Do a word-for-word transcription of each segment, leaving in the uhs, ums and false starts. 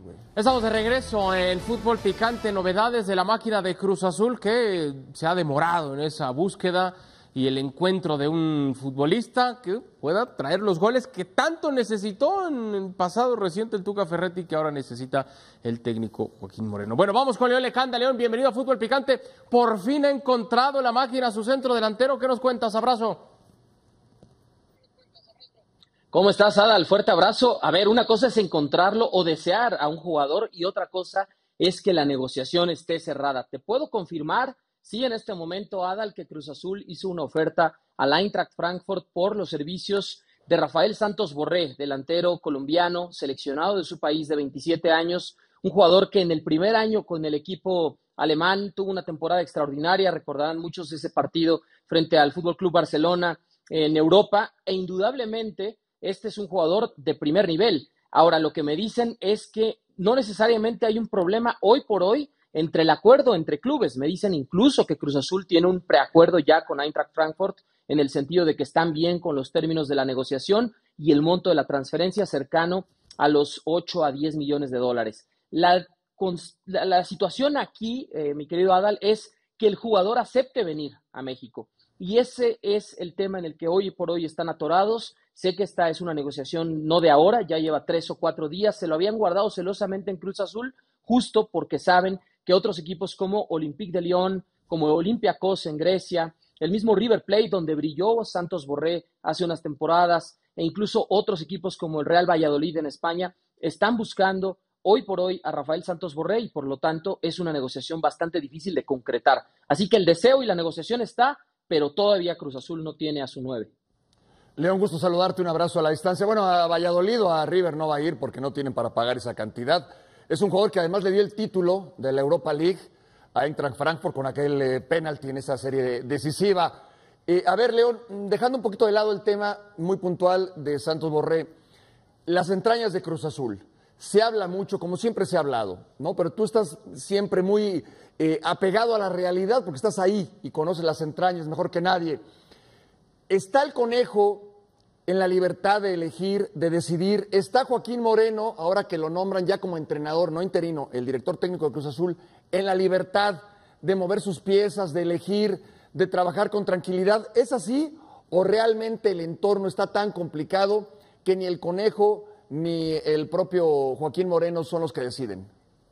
güey. Estamos de regreso en Fútbol Picante, novedades de la máquina de Cruz Azul que se ha demorado en esa búsqueda y el encuentro de un futbolista que pueda traer los goles que tanto necesitó en el pasado reciente el Tuca Ferretti, que ahora necesita el técnico Joaquín Moreno. Bueno, vamos con León Lecanda. León, bienvenido a Fútbol Picante. Por fin ha encontrado la máquina a su centro delantero. ¿Qué nos cuentas? Abrazo. ¿Cómo estás, Adal? Fuerte abrazo. A ver, una cosa es encontrarlo o desear a un jugador y otra cosa es que la negociación esté cerrada. Te puedo confirmar, sí, en este momento, Adal, que Cruz Azul hizo una oferta al Eintracht Frankfurt por los servicios de Rafael Santos Borré, delantero colombiano, seleccionado de su país de veintisiete años, un jugador que en el primer año con el equipo alemán tuvo una temporada extraordinaria. Recordarán muchos ese partido frente al Fútbol Club Barcelona en Europa, e indudablemente este es un jugador de primer nivel. Ahora, lo que me dicen es que no necesariamente hay un problema hoy por hoy entre el acuerdo entre clubes. Me dicen incluso que Cruz Azul tiene un preacuerdo ya con Eintracht Frankfurt en el sentido de que están bien con los términos de la negociación y el monto de la transferencia cercano a los ocho a diez millones de dólares. La, la, la situación aquí, eh, mi querido Adal, es que el jugador acepte venir a México. Y ese es el tema en el que hoy por hoy están atorados. Sé que esta es una negociación no de ahora, ya lleva tres o cuatro días. Se lo habían guardado celosamente en Cruz Azul, justo porque saben que otros equipos como Olympique de Lyon, como Olympiacos en Grecia, el mismo River Plate, donde brilló Santos Borré hace unas temporadas, e incluso otros equipos como el Real Valladolid en España, están buscando hoy por hoy a Rafael Santos Borré y por lo tanto es una negociación bastante difícil de concretar. Así que el deseo y la negociación está, pero todavía Cruz Azul no tiene a su nueve. León, gusto saludarte, un abrazo a la distancia. Bueno, a Valladolid o a River no va a ir porque no tienen para pagar esa cantidad. Es un jugador que además le dio el título de la Europa League a Eintracht Frankfurt con aquel eh, penalti en esa serie decisiva. Eh, a ver, León, dejando un poquito de lado el tema muy puntual de Santos Borré, las entrañas de Cruz Azul. Se habla mucho, como siempre se ha hablado, ¿no? Pero tú estás siempre muy eh, apegado a la realidad porque estás ahí y conoces las entrañas mejor que nadie. ¿Está el Conejo en la libertad de elegir, de decidir? ¿Está Joaquín Moreno, ahora que lo nombran ya como entrenador, no interino, el director técnico de Cruz Azul, en la libertad de mover sus piezas, de elegir, de trabajar con tranquilidad? ¿Es así o realmente el entorno está tan complicado que ni el Conejo ni el propio Joaquín Moreno son los que deciden?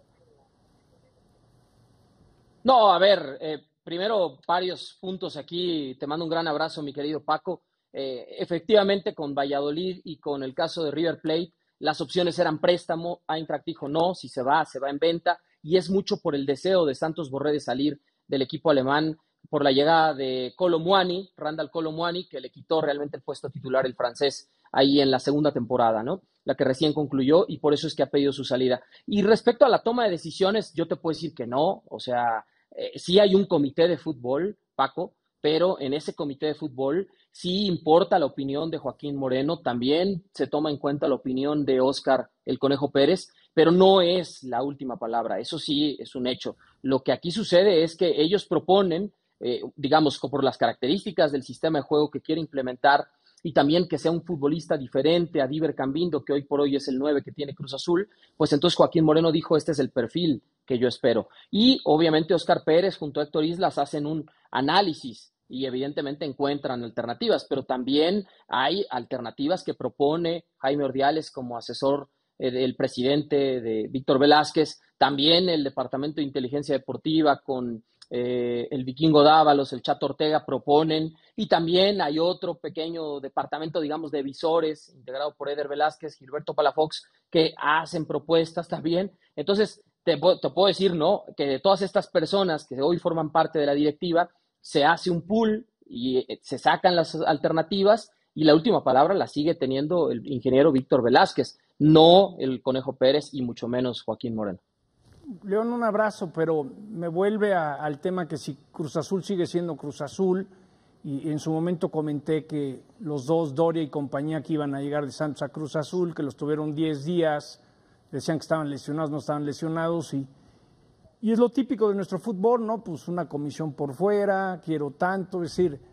No, a ver, eh, primero varios puntos aquí. Te mando un gran abrazo, mi querido Paco. Eh, efectivamente, con Valladolid y con el caso de River Plate, las opciones eran préstamo. Eintracht dijo no, si se va, se va en venta. Y es mucho por el deseo de Santos Borré de salir del equipo alemán, por la llegada de Kolo Muani, Randal Kolo Muani, que le quitó realmente el puesto titular el francés ahí en la segunda temporada, ¿no? La que recién concluyó, y por eso es que ha pedido su salida. Y respecto a la toma de decisiones, yo te puedo decir que no. O sea, eh, sí hay un comité de fútbol, Paco, pero en ese comité de fútbol sí importa la opinión de Joaquín Moreno, también se toma en cuenta la opinión de Óscar el Conejo Pérez, pero no es la última palabra. Eso sí es un hecho. Lo que aquí sucede es que ellos proponen, eh, digamos, por las características del sistema de juego que quiere implementar, y también que sea un futbolista diferente a Diver Cambindo, que hoy por hoy es el nueve que tiene Cruz Azul, pues entonces Joaquín Moreno dijo, este es el perfil que yo espero. Y obviamente Óscar Pérez junto a Héctor Islas hacen un análisis y evidentemente encuentran alternativas, pero también hay alternativas que propone Jaime Ordiales como asesor eh, del presidente de Víctor Velázquez, también el Departamento de Inteligencia Deportiva con Eh, el Vikingo Dávalos, el Chato Ortega proponen, y también hay otro pequeño departamento, digamos, de visores, integrado por Eder Velázquez, Gilberto Palafox, que hacen propuestas también. Entonces, te, te puedo decir, ¿no?, que de todas estas personas que hoy forman parte de la directiva, se hace un pool y se sacan las alternativas, y la última palabra la sigue teniendo el ingeniero Víctor Velázquez, no el Conejo Pérez y mucho menos Joaquín Moreno. León, un abrazo, pero me vuelve a, al tema que si Cruz Azul sigue siendo Cruz Azul, y en su momento comenté que los dos, Doria y compañía, que iban a llegar de Santos a Cruz Azul, que los tuvieron diez días, decían que estaban lesionados, no estaban lesionados, y, y es lo típico de nuestro fútbol, ¿no? Pues una comisión por fuera, quiero tanto, es decir,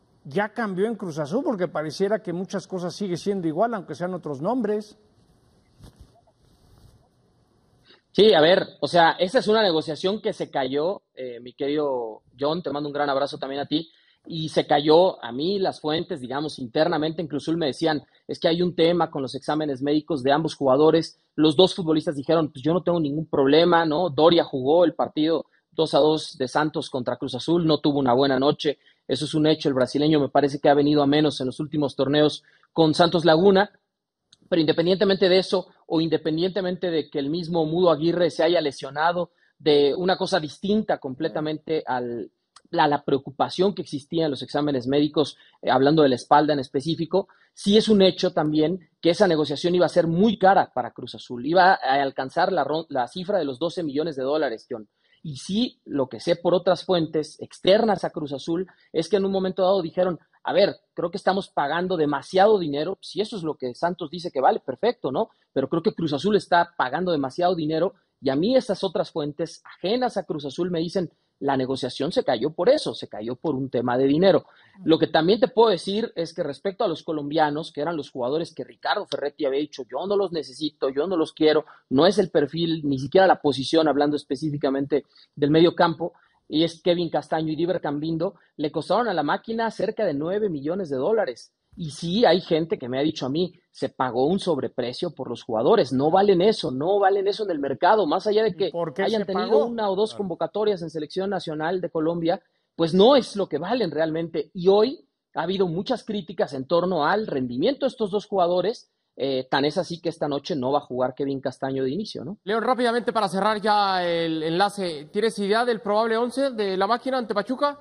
ya cambió en Cruz Azul porque pareciera que muchas cosas siguen siendo igual, aunque sean otros nombres. Sí, a ver, o sea, esa es una negociación que se cayó, eh, mi querido John, te mando un gran abrazo también a ti, y se cayó a mí las fuentes, digamos, internamente en Cruz Azul me decían, es que hay un tema con los exámenes médicos de ambos jugadores, los dos futbolistas dijeron, pues yo no tengo ningún problema, ¿no? Doria jugó el partido dos a dos de Santos contra Cruz Azul, no tuvo una buena noche, eso es un hecho, el brasileño me parece que ha venido a menos en los últimos torneos con Santos Laguna, pero independientemente de eso, o independientemente de que el mismo Mudo Aguirre se haya lesionado, de una cosa distinta completamente al, a la preocupación que existía en los exámenes médicos, eh, hablando de la espalda en específico, sí es un hecho también que esa negociación iba a ser muy cara para Cruz Azul, iba a alcanzar la, la cifra de los doce millones de dólares, John. Y sí, lo que sé por otras fuentes externas a Cruz Azul es que en un momento dado dijeron, a ver, creo que estamos pagando demasiado dinero, si eso es lo que Santos dice que vale, perfecto, ¿no? Pero creo que Cruz Azul está pagando demasiado dinero y a mí esas otras fuentes ajenas a Cruz Azul me dicen, la negociación se cayó por eso, se cayó por un tema de dinero. Lo que también te puedo decir es que respecto a los colombianos, que eran los jugadores que Ricardo Ferretti había dicho, yo no los necesito, yo no los quiero, no es el perfil, ni siquiera la posición, hablando específicamente del medio campo, y es Kevin Castaño y Diver Cambindo, le costaron a la máquina cerca de nueve millones de dólares. Y sí, hay gente que me ha dicho a mí, se pagó un sobreprecio por los jugadores, no valen eso, no valen eso en el mercado, más allá de que hayan tenido pagó? una o dos claro. convocatorias en selección nacional de Colombia, pues no es lo que valen realmente. Y hoy ha habido muchas críticas en torno al rendimiento de estos dos jugadores, eh, tan es así que esta noche no va a jugar Kevin Castaño de inicio, ¿no? León, rápidamente para cerrar ya el enlace, ¿tienes idea del probable once de la máquina ante Pachuca?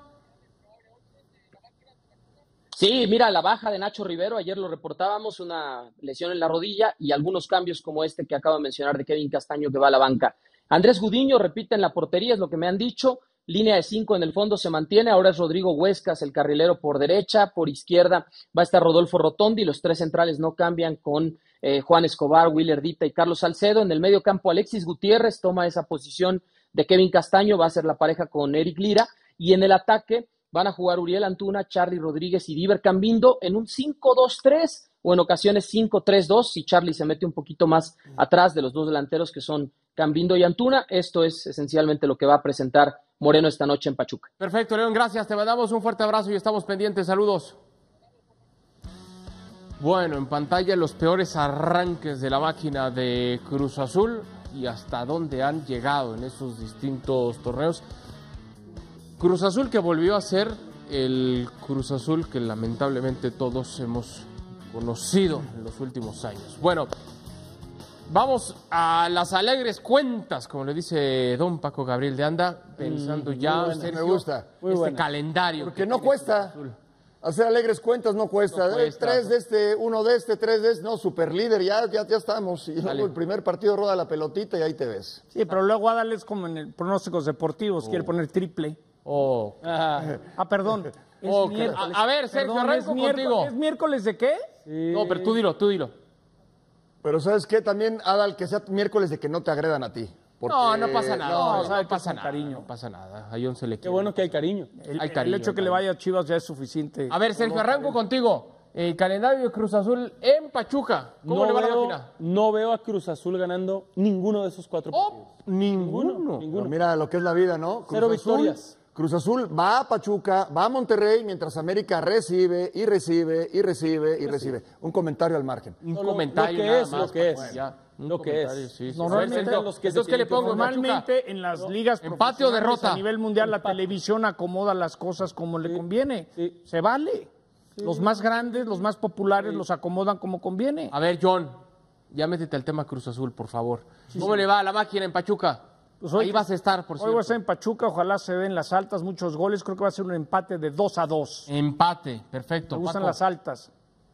Sí, mira, la baja de Nacho Rivero, ayer lo reportábamos, una lesión en la rodilla y algunos cambios como este que acabo de mencionar de Kevin Castaño que va a la banca. Andrés Gudiño repite en la portería, es lo que me han dicho, línea de cinco en el fondo se mantiene, ahora es Rodrigo Huescas, el carrilero por derecha, por izquierda va a estar Rodolfo Rotondi, los tres centrales no cambian con eh, Juan Escobar, Willer Dita y Carlos Salcedo, en el medio campo Alexis Gutiérrez toma esa posición de Kevin Castaño, va a ser la pareja con Eric Lira, y en el ataque van a jugar Uriel Antuna, Charly Rodríguez y Diver Cambindo en un cinco dos tres o en ocasiones cinco tres dos si Charly se mete un poquito más atrás de los dos delanteros que son Cambindo y Antuna. Esto es esencialmente lo que va a presentar Moreno esta noche en Pachuca. Perfecto, León, gracias. Te mandamos un fuerte abrazo y estamos pendientes. Saludos. Bueno, en pantalla los peores arranques de la máquina de Cruz Azul y hasta dónde han llegado en esos distintos torneos. Cruz Azul que volvió a ser el Cruz Azul que lamentablemente todos hemos conocido en los últimos años. Bueno, vamos a las alegres cuentas, como le dice don Paco Gabriel de Anda, pensando mm, ya, buena, Sergio, me gusta. Muy este buena. calendario. Porque no cuesta. Hacer alegres cuentas no cuesta. No cuesta. Tres de este, uno de este, tres de este. No, super líder, ya, ya, ya estamos. Y luego Dale. el primer partido roda la pelotita y ahí te ves. Sí, pero luego Adal es como en el pronósticos deportivos, oh. quiere poner triple. Oh. Ah, ah, perdón. Es oh, a, a ver, Sergio, perdón, arranco es contigo. ¿Es miércoles de qué? Sí. No, pero tú dilo, tú dilo. Pero ¿sabes qué? También, Adal, que sea miércoles de que no te agredan a ti. Porque... No, no pasa nada. No, no, no pasa nada. Cariño. No pasa nada. A John se le quiere. Qué bueno que hay cariño. El, hay cariño, el hecho de que le vaya a Chivas ya es suficiente. A ver, Sergio, arranco contigo. El calendario de Cruz Azul en Pachuca. ¿Cómo no le va veo, la máquina? No veo a Cruz Azul ganando ninguno de esos cuatro oh, partidos. Ninguno. Ninguno. ninguno. Mira lo que es la vida, ¿no? Cruz Cero Azul, victorias. Cruz Azul va a Pachuca, va a Monterrey, mientras América recibe y recibe y recibe y recibe. Un comentario al margen. Un no, comentario lo que nada es, más. lo que es. Bueno, ya, lo que es. Sí, sí. Normalmente, ver, los que entonces, ¿qué le pongo? Normalmente en las ligas empate o derrota. A nivel mundial empate. La televisión acomoda las cosas como sí. le conviene. Sí. Se vale. Sí. Los más grandes, los más populares sí. los acomodan como conviene. A ver, John, ya métete al tema Cruz Azul, por favor. Sí, ¿Cómo sí. le va a la máquina en Pachuca? Pues hoy, Ahí vas a estar, por cierto. Hoy va a estar en Pachuca, ojalá se den las altas, muchos goles. Creo que va a ser un empate de dos a dos. Empate, perfecto. Me gustan Paco. las altas.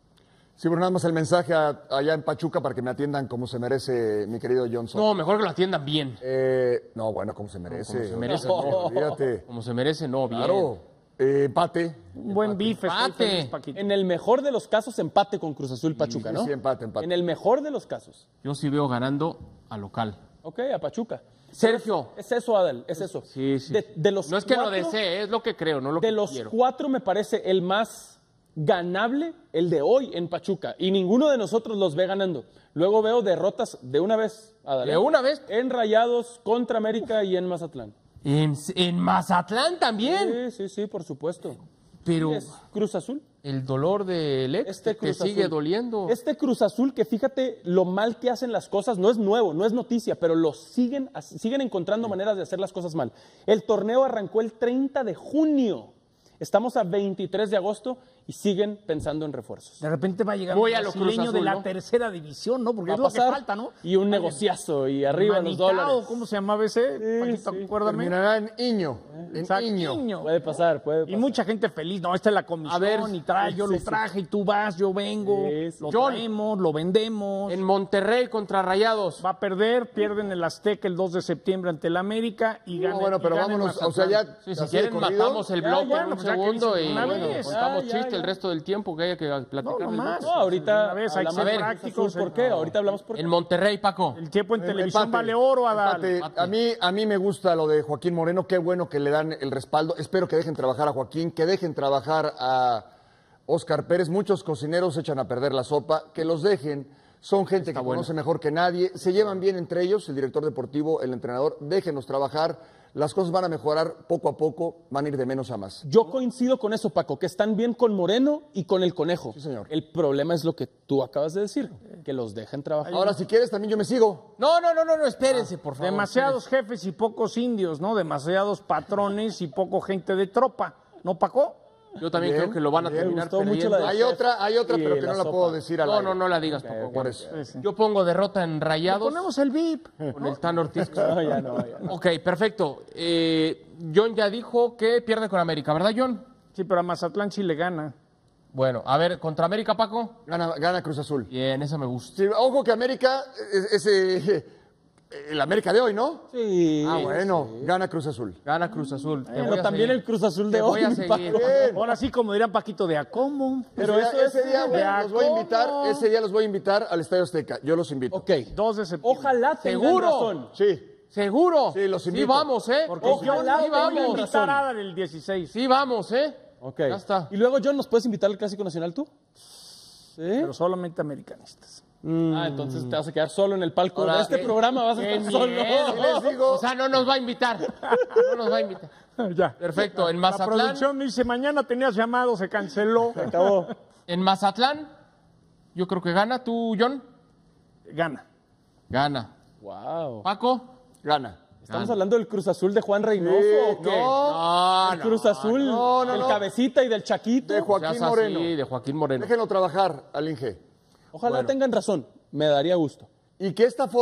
Sí, pero nada más el mensaje a, allá en Pachuca para que me atiendan como se merece mi querido Johnson. No, mejor que lo atiendan bien. Eh, no, bueno, como se merece. No, como se merece, no, no. Olvídate. Como se merece, no, bien. Claro. Eh, empate. Un buen bife. Empate. En el mejor de los casos, empate con Cruz Azul Pachuca, sí, ¿no? Sí, empate, empate. En el mejor de los casos. Yo sí veo ganando a local. Ok, a Pachuca. Sergio. Es eso, Adal, es eso. Sí, sí. De, de los no es que cuatro, lo desee, es lo que creo, no lo de que los quiero. cuatro me parece el más ganable el de hoy en Pachuca. Y ninguno de nosotros los ve ganando. Luego veo derrotas de una vez Adal, De una vez. En Rayados, contra América y en Mazatlán. En, en Mazatlán también. Sí, sí, sí, por supuesto. Pero Es Cruz Azul. el dolor del ex Este te Cruz sigue Azul. doliendo. Este Cruz Azul que fíjate lo mal que hacen las cosas, no es nuevo, no es noticia, pero lo siguen, siguen encontrando maneras de hacer las cosas mal. El torneo arrancó el treinta de junio. Estamos a veintitrés de agosto y siguen pensando en refuerzos. De repente va a llegar Voy un a lo Cruz brasileño Azul, de la ¿no? tercera división, ¿no? Porque Va es a lo que pasar, falta, ¿no? y un negociazo y arriba los Manitao, dólares. ¿cómo se llamaba ese? Paquito, sí. acuérdame. Terminará en Iño. En Exacto, Iño. Iño. Puede pasar, puede pasar. Y mucha gente feliz, no, esta es la comisión, A ver, y trae, yo sí, lo sí. traje, y tú vas, yo vengo, Sí, sí. lo John. traemos, lo vendemos. En Monterrey contra Rayados. Va a perder, pierden el Azteca el dos de septiembre ante el América y gana. No, bueno, pero y gana el vámonos, o sea, ya. Sí, si así de quieren corrido. matamos el Ya, bloque ya, en un pues ya que segundo dicen y una bueno, vez. contamos Ya, ya, chiste ya. el resto del tiempo que haya que platicar. No, del nomás. bloque. No, ahorita Una vez, hay que hablamos ser de Cruz prácticos, Azul, ¿por el- qué? Ahorita hablamos por qué. En Monterrey, Paco. El tiempo en Eh, televisión empate, vale oro, Adal. empate. Empate. A mí, a mí me gusta lo de Joaquín Moreno, qué bueno que le dan el respaldo. Espero que dejen trabajar a Joaquín, que dejen trabajar a Óscar Pérez. Muchos cocineros echan a perder la sopa, que los dejen. Son gente que conoce mejor que nadie, se llevan bien entre ellos, el director deportivo, el entrenador, déjenos trabajar. Las cosas van a mejorar poco a poco, van a ir de menos a más. Yo coincido con eso, Paco, que están bien con Moreno y con el Conejo. Sí, señor. El problema es lo que tú acabas de decir, que los dejen trabajar. Ahora, si quieres, también yo me sigo. No, no, no, no, no, espérense, por favor. Demasiados jefes y pocos indios, ¿no? Demasiados patrones y poco gente de tropa. ¿No, Paco? Yo también Bien, creo que lo van a bien, terminar gustó mucho perdiendo. la de- Hay otra, hay otra, Y pero que la no la sopa. puedo decir al No, aire. no, no la digas, Paco. Por eso. Yo pongo derrota en Le Rayados ponemos el V I P. con el Tan Ortiz. No, ya no, ya no. Ok, perfecto. Eh, John ya dijo que pierde con América, ¿verdad, John? Sí, pero a Mazatlán sí le gana. Bueno, a ver, contra América, Paco. Gana, gana Cruz Azul. Bien, esa me gusta. Sí, ojo que América, es, es, eh, el América de hoy, ¿no? Sí. Ah, bueno, gana Cruz Azul. Gana Cruz Azul. Te voy Pero a también seguir. el Cruz Azul de Te voy hoy, a seguir. Paco. Bien. Ahora sí, como dirían Paquito, de a cómo. Pero Pero ese, eso ese es día de güey, a los voy a invitar, cómo. ese día los voy a invitar al Estadio Azteca. Yo los invito. Ok. dos de septiembre. Ojalá tengan ¿Seguro? razón. Sí. ¿Seguro? Sí, los invito. vamos, ¿eh? Porque Ojalá yo tengan sí vamos a razón. invitar a Adal el dieciséis. Sí, vamos, ¿eh? Ok. Ya está. Y luego, John, ¿nos puedes invitar al Clásico Nacional tú? Sí. Pero solamente americanistas. Ah, entonces te vas a quedar solo en el palco Ahora, de este qué- programa, vas a qué estar solo. miedo. Y les digo, O sea, no nos va a invitar. No nos va a invitar. Ya. Perfecto. En La Mazatlán, producción me dice, mañana tenías llamado, se canceló. Acabó. en Mazatlán, yo creo que gana. ¿Tú, John? Gana. Gana. Wow. ¿Paco? gana. ¿Estamos hablando del Cruz Azul de Juan Reynoso Sí, o qué? No, El no. Cruz Azul no, no, del no. Cabecita y del Chaquito. De Joaquín Seas así, Moreno. de Joaquín Moreno. Déjenlo trabajar al Inge. Ojalá tengan razón, me daría gusto. Y que esta foto